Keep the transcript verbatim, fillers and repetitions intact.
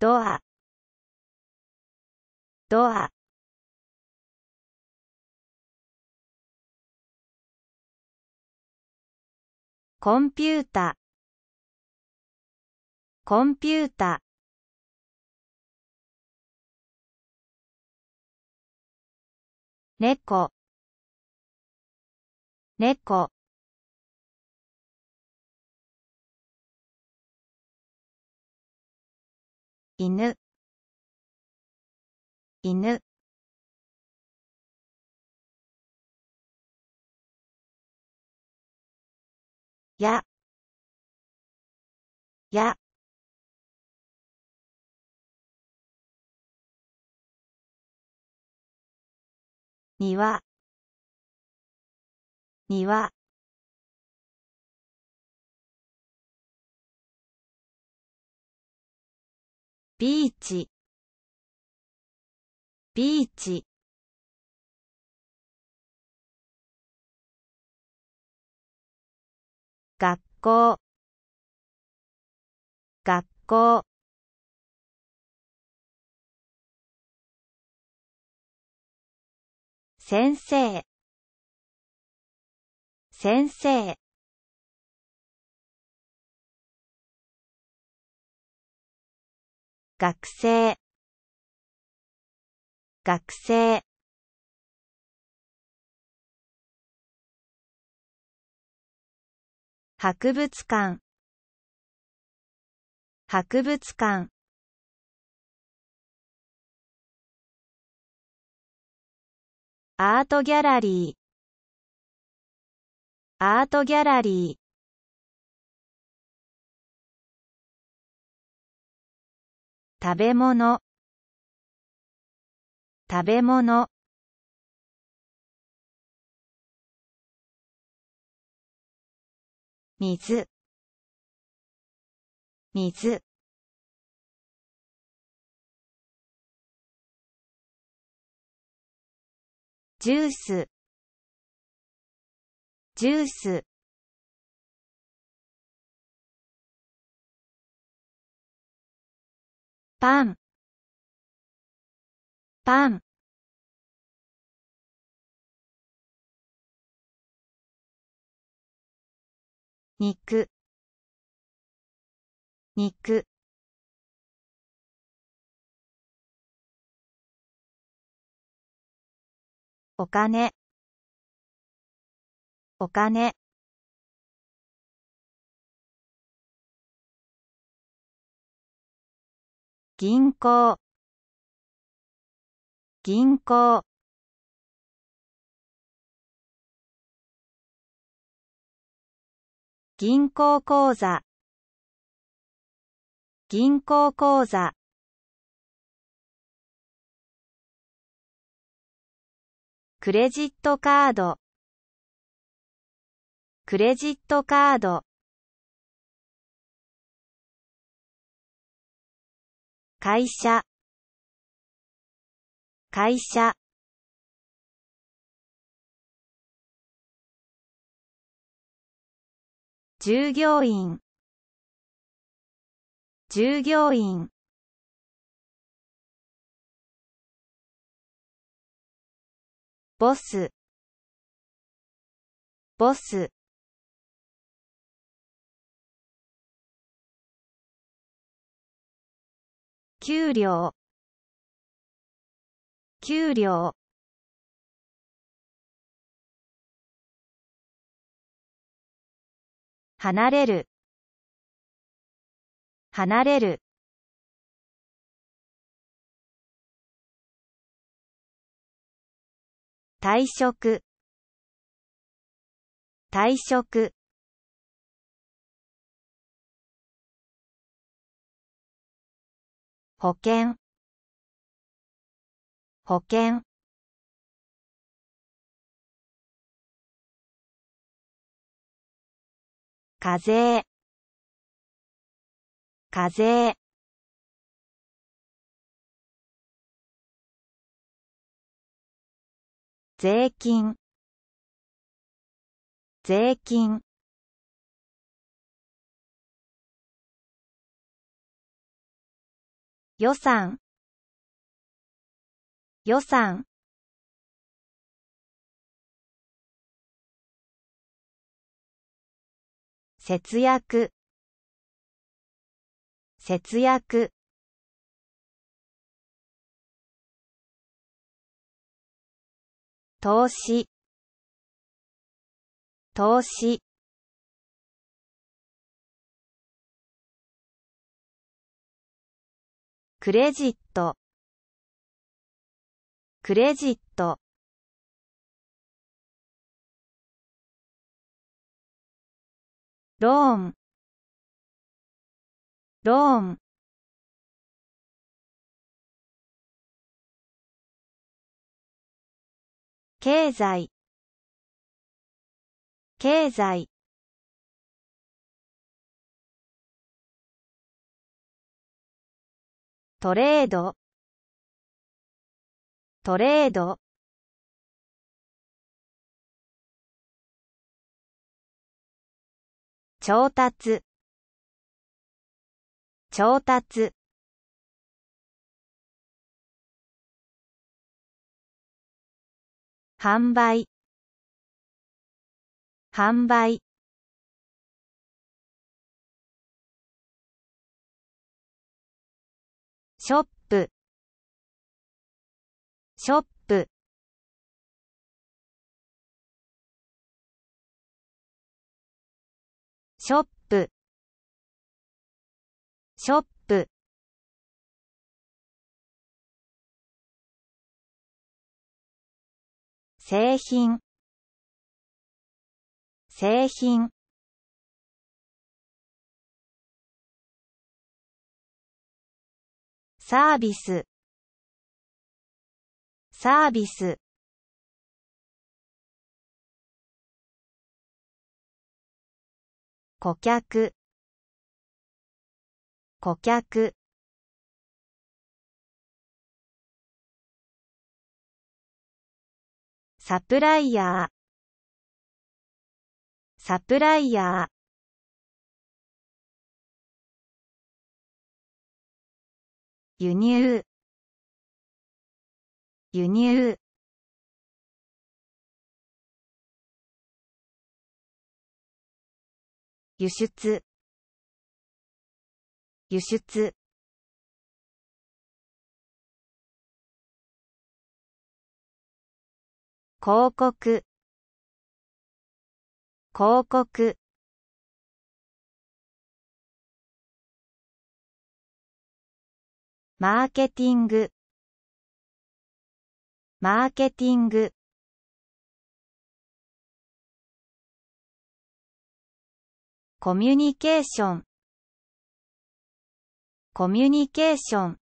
ドア、ドア。コンピュータ、コンピュータ。猫、猫。犬、犬。や、や。庭、庭。ビーチ、ビーチ。学校、学校。先生、先生。学生、学生。博物館、博物館。アートギャラリー、アートギャラリー。食べ物、食べ物。水、水。ジュース、ジュース。パン、パン。肉、肉。お金、お金。銀行、銀行。銀行口座、銀行口座。クレジットカード、クレジットカード。会社、会社。従業員、従業員。ボス、ボス。給料、給料。離れる、離れる。退職、退職。保険、保険。課税、課税。税金、税金。 予算予算節約節約投資投資クレジットクレジットローンローン経済経済トレードトレード調達調達販売販売ショップショップショップショップ製品製品サービスサービス顧客顧客サプライヤーサプライヤー輸入輸入輸出輸出広告広告マーケティングマーケティングコミュニケーションコミュニケーション